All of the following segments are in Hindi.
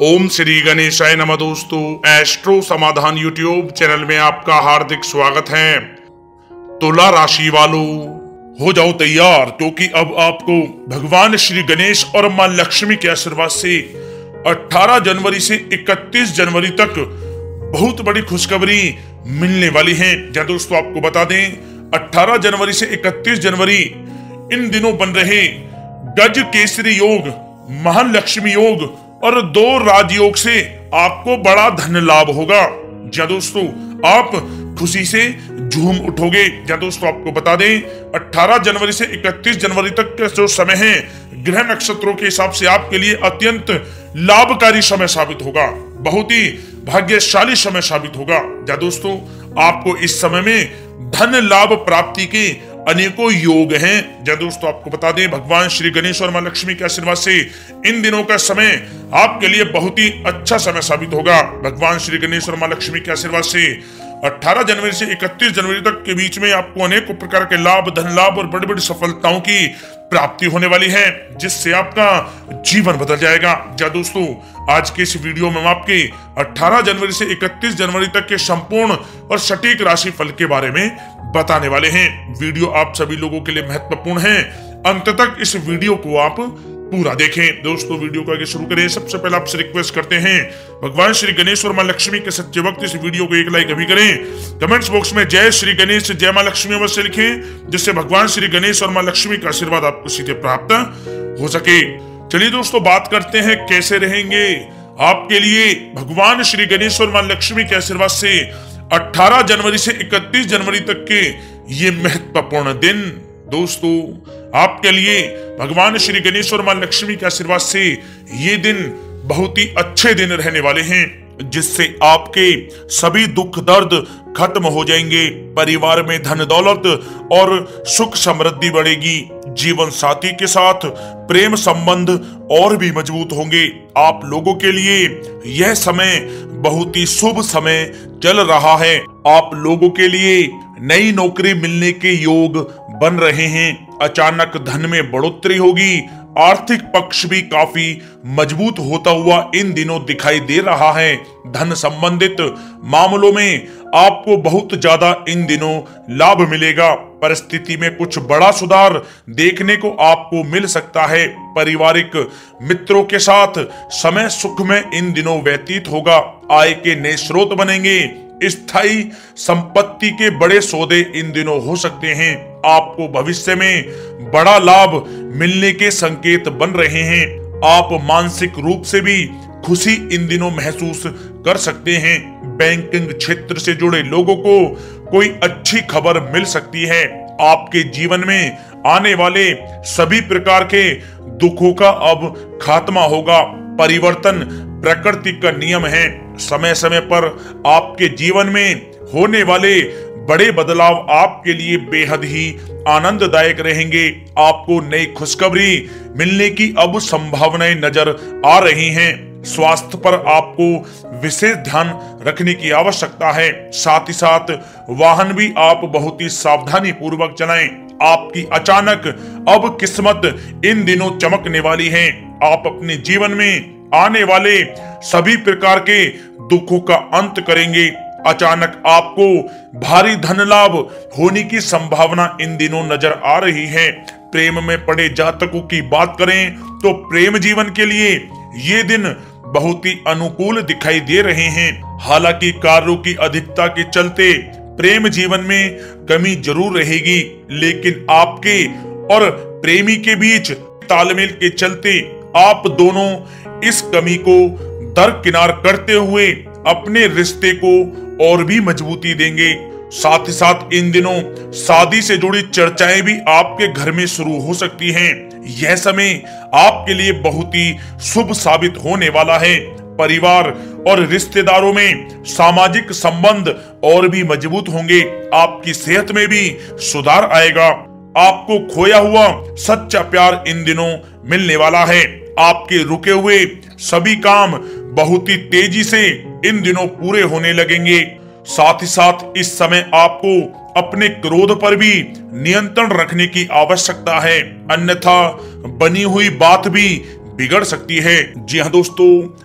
ओम श्री गणेशाय नमः। दोस्तों, एस्ट्रो समाधान यूट्यूब चैनल में आपका हार्दिक स्वागत है। तुला राशि वालों, हो जाओ तैयार, क्योंकि अब आपको भगवान श्री गणेश और मां लक्ष्मी के आशीर्वाद से 18 जनवरी से 31 जनवरी तक बहुत बड़ी खुशखबरी मिलने वाली है। जहाँ दोस्तों आपको बता दें, 18 जनवरी से 31 जनवरी इन दिनों बन रहे गज केसरी योग, महालक्ष्मी योग और 2 राजयोग से आपको बड़ा धन लाभ होगा। जहाँ दोस्तों आप खुशी से झूम उठोगे। जहाँ दोस्तों आपको बता दें, 18 जनवरी से 31 जनवरी तक का जो समय है, ग्रह नक्षत्रों के हिसाब से आपके लिए अत्यंत लाभकारी समय साबित होगा, बहुत ही भाग्यशाली समय साबित होगा। जहाँ दोस्तों आपको इस समय में धन लाभ प्राप्ति के अनेकों योग हैं। जहाँ दोस्तों आपको बता दें, भगवान श्री गणेश और मां लक्ष्मी के आशीर्वाद से इन दिनों का समय आपके लिए बहुत ही अच्छा समय साबित होगा। भगवान श्री गणेश और मां लक्ष्मी के आशीर्वाद से 18 जनवरी से 31 जनवरी तक के बीच में आपको अनेक प्रकार के लाभ, धन लाभ और बड़ी बड़ी सफलताओं की प्राप्ति होने वाली है, जिससे आपका जीवन बदल जाएगा। जहाँ दोस्तों आज के इस वीडियो में हम आपके 18 जनवरी से 31 जनवरी तक के संपूर्ण और सटीक राशि फल के बारे में बताने वाले हैं। वीडियो आप सभी लोगों के लिए महत्वपूर्ण है, अंत तक इस वीडियो को आप पूरा देखें। दोस्तों वीडियो को आगे शुरू करें, सबसे पहले आपसे रिक्वेस्ट करते हैं, भगवान श्री गणेश और मां लक्ष्मी के सच्चे भक्त इस वीडियो को एक लाइक अभी करें। कमेंट्स बॉक्स में जय श्री गणेश जय मां लक्ष्मी अवश्य लिखें, जिससे भगवान श्री गणेश और मां लक्ष्मी का आशीर्वाद आपको सीधे प्राप्त हो सके। चलिए दोस्तों बात करते हैं कैसे रहेंगे आपके लिए भगवान श्री गणेश और मां लक्ष्मी के आशीर्वाद से 18 जनवरी से 31 जनवरी तक के ये महत्वपूर्ण दिन। दोस्तों आपके लिए भगवान श्री गणेश और मां लक्ष्मी के आशीर्वाद से ये दिन बहुत ही अच्छे दिन रहने वाले हैं, जिससे आपके सभी दुख दर्द खत्म हो जाएंगे। परिवार में धन दौलत और सुख समृद्धि बढ़ेगी। जीवन साथी के साथ प्रेम संबंध और भी मजबूत होंगे। आप लोगों के लिए यह समय बहुत ही शुभ समय चल रहा है। आप लोगों के लिए नई नौकरी मिलने के योग बन रहे हैं। अचानक धन में बढ़ोतरी होगी। आर्थिक पक्ष भी काफी मजबूत होता हुआ इन दिनों दिखाई दे रहा है। धन संबंधित मामलों में आपको बहुत ज्यादा इन दिनों लाभ मिलेगा। परिस्थिति में कुछ बड़ा सुधार देखने को आपको मिल सकता है। पारिवारिक मित्रों के साथ समय सुख में इन दिनों व्यतीत होगा। आय के नए स्रोत बनेंगे। स्थायी संपत्ति के बड़े सौदे इन दिनों हो सकते हैं। आपको भविष्य में बड़ा लाभ मिलने के संकेत बन रहे हैं। आप मानसिक रूप से भी खुशी इन दिनों महसूस कर सकते हैं। बैंकिंग क्षेत्र से जुड़े लोगों को कोई अच्छी खबर मिल सकती है। आपके जीवन में आने वाले सभी प्रकार के दुखों का अब खात्मा होगा। परिवर्तन प्रकृति का नियम है। समय समय पर आपके जीवन में होने वाले बड़े बदलाव आपके लिए बेहद ही आनंददायक रहेंगे। आपको नई खुशखबरी मिलने की अब संभावनाएं नजर आ रही हैं। स्वास्थ्य पर आपको विशेष ध्यान रखने की आवश्यकता है। साथ ही साथ वाहन भी आप बहुत ही सावधानी पूर्वक चलाएं। आपकी अचानक अब किस्मत इन दिनों चमकने वाली है। आप अपने जीवन में आने वाले सभी प्रकार के दुखों का अंत करेंगे। अचानक आपको भारी धन लाभ होने की संभावना इन दिनों नजर आ रही है। प्रेम में पड़े जातकों की बात करें तो प्रेम जीवन के लिए ये दिन बहुत ही अनुकूल दिखाई दे रहे हैं। हालांकि कार्यों की अधिकता के चलते प्रेम जीवन में कमी जरूर रहेगी, लेकिन आपके और प्रेमी के बीच तालमेल के चलते आप दोनों इस कमी को दरकिनार करते हुए अपने रिश्ते को और भी मजबूती देंगे। साथ ही साथ इन दिनों शादी से जुड़ी चर्चाएं भी आपके घर में शुरू हो सकती हैं। यह समय आपके लिए बहुत ही शुभ साबित होने वाला है। परिवार और रिश्तेदारों में सामाजिक संबंध और भी मजबूत होंगे। आपकी सेहत में भी सुधार आएगा। आपको खोया हुआ सच्चा प्यार इन दिनों मिलने वाला है। आपके रुके हुए सभी काम बहुत ही तेजी से इन दिनों पूरे होने लगेंगे। साथ ही साथ इस समय आपको अपने क्रोध पर भी नियंत्रण रखने की आवश्यकता है, अन्यथा बनी हुई बात भी बिगड़ सकती है। जी हाँ दोस्तों,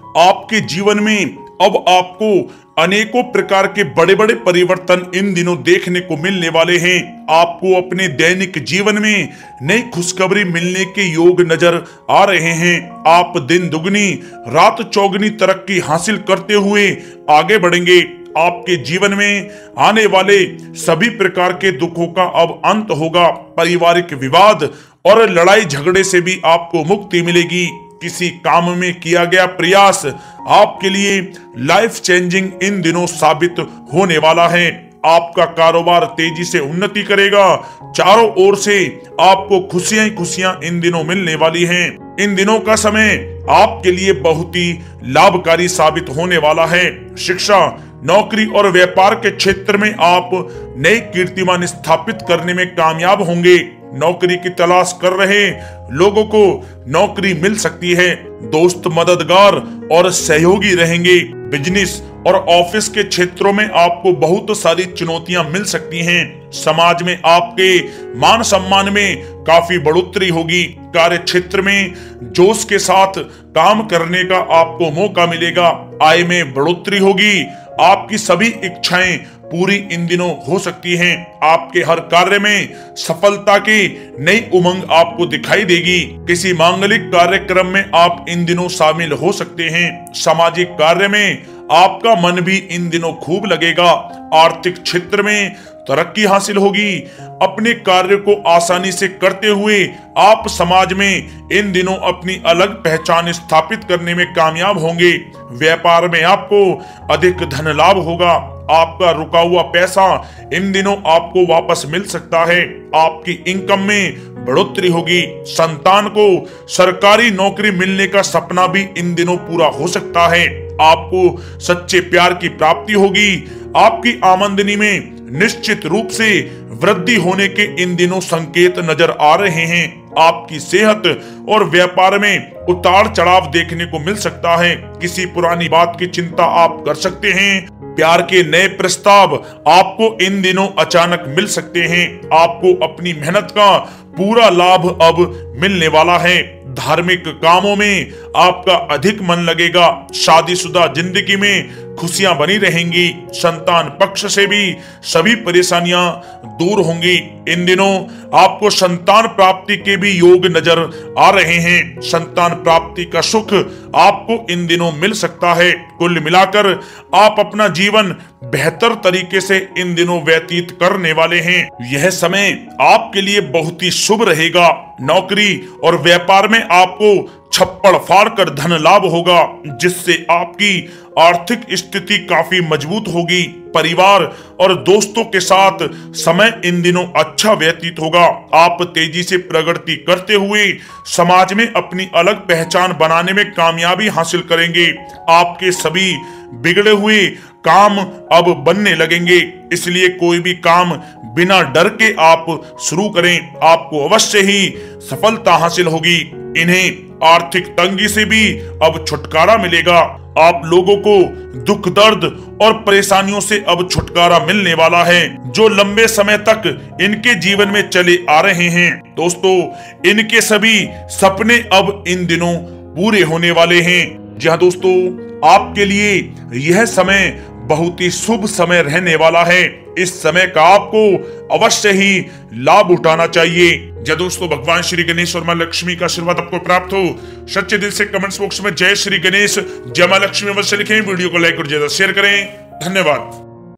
आपके जीवन में अब आपको अनेकों प्रकार के बड़े बड़े परिवर्तन इन दिनों देखने को मिलने वाले हैं। आपको अपने दैनिक जीवन में नई खुशखबरी मिलने के योग नजर आ रहे हैं। आप दिन दुगनी रात चौगनी तरक्की हासिल करते हुए आगे बढ़ेंगे। आपके जीवन में आने वाले सभी प्रकार के दुखों का अब अंत होगा। पारिवारिक विवाद और लड़ाई झगड़े से भी आपको मुक्ति मिलेगी। किसी काम में किया गया प्रयास आपके लिए लाइफ चेंजिंग इन दिनों साबित होने वाला है। आपका कारोबार तेजी से उन्नति करेगा। चारों ओर से आपको खुशियां ही खुशियां इन दिनों मिलने वाली हैं। इन दिनों का समय आपके लिए बहुत ही लाभकारी साबित होने वाला है। शिक्षा, नौकरी और व्यापार के क्षेत्र में आप नए कीर्तिमान स्थापित करने में कामयाब होंगे। नौकरी की तलाश कर रहे लोगों को नौकरी मिल सकती है। दोस्त मददगार और सहयोगी रहेंगे। बिजनेस और ऑफिस के क्षेत्रों में आपको बहुत सारी चुनौतियां मिल सकती हैं। समाज में आपके मान सम्मान में काफी बढ़ोतरी होगी। कार्य क्षेत्र में जोश के साथ काम करने का आपको मौका मिलेगा। आय में बढ़ोतरी होगी। आपकी सभी इच्छाएं पूरी इन दिनों हो सकती हैं। आपके हर कार्य में सफलता की नई उमंग आपको दिखाई देगी। किसी मांगलिक कार्यक्रम में आप इन दिनों शामिल हो सकते हैं। सामाजिक कार्य में आपका मन भी इन दिनों खूब लगेगा। आर्थिक क्षेत्र में तरक्की हासिल होगी। अपने कार्य को आसानी से करते हुए आप समाज में इन दिनों अपनी अलग पहचान स्थापित करने में कामयाब होंगे। व्यापार में आपको अधिक धन लाभ होगा। आपका रुका हुआ पैसा इन दिनों आपको वापस मिल सकता है। आपकी इनकम में बढ़ोतरी होगी। संतान को सरकारी नौकरी मिलने का सपना भी इन दिनों पूरा हो सकता है। आपको सच्चे प्यार की प्राप्ति होगी। आपकी आमदनी में निश्चित रूप से वृद्धि होने के इन दिनों संकेत नजर आ रहे हैं। आपकी सेहत और व्यापार में उतार चढ़ाव देखने को मिल सकता है। किसी पुरानी बात की चिंता आप कर सकते हैं। प्यार के नए प्रस्ताव आपको इन दिनों अचानक मिल सकते हैं। आपको अपनी मेहनत का पूरा लाभ अब मिलने वाला है। धार्मिक कामों में आपका अधिक मन लगेगा। शादीशुदा जिंदगी में खुशियां बनी रहेंगी। संतान पक्ष से भी सभी परेशानियां दूर होंगी। इन दिनों आपको संतान प्राप्ति के भी योग नजर आ रहे हैं। संतान प्राप्ति का सुख आपको इन दिनों मिल सकता है। कुल मिलाकर आप अपना जीवन बेहतर तरीके से इन दिनों व्यतीत करने वाले हैं। यह समय आपके लिए बहुत ही शुभ रहेगा। नौकरी और व्यापार में आपको छप्पड़ फाड़ कर धन लाभ होगा, जिससे आपकी आर्थिक स्थिति काफी मजबूत होगी। परिवार और दोस्तों के साथ समय इन दिनों अच्छा व्यतीत होगा। आप तेजी से प्रगति करते हुए समाज में अपनी अलग पहचान बनाने में कामयाबी हासिल करेंगे। आपके सभी बिगड़े हुए काम अब बनने लगेंगे। इसलिए कोई भी काम बिना डर के आप शुरू करें। आपको अवश्य ही सफलता हासिल होगी। इन्हें आर्थिक तंगी से भी अब छुटकारा मिलेगा। आप लोगों को दुख दर्द और परेशानियों से अब छुटकारा मिलने वाला है, जो लंबे समय तक इनके जीवन में चले आ रहे हैं। दोस्तों, इनके सभी सपने अब इन दिनों पूरे होने वाले हैं। जी हाँ दोस्तों, आपके लिए यह समय बहुत ही शुभ समय रहने वाला है। इस समय का आपको अवश्य ही लाभ उठाना चाहिए। जय दोस्तों, भगवान श्री गणेश और मां लक्ष्मी का आशीर्वाद आपको प्राप्त हो। सच्चे दिल से कमेंट्स बॉक्स में जय श्री गणेश, जय मां लक्ष्मी अवश्य लिखें। वीडियो को लाइक और ज्यादा शेयर करें। धन्यवाद।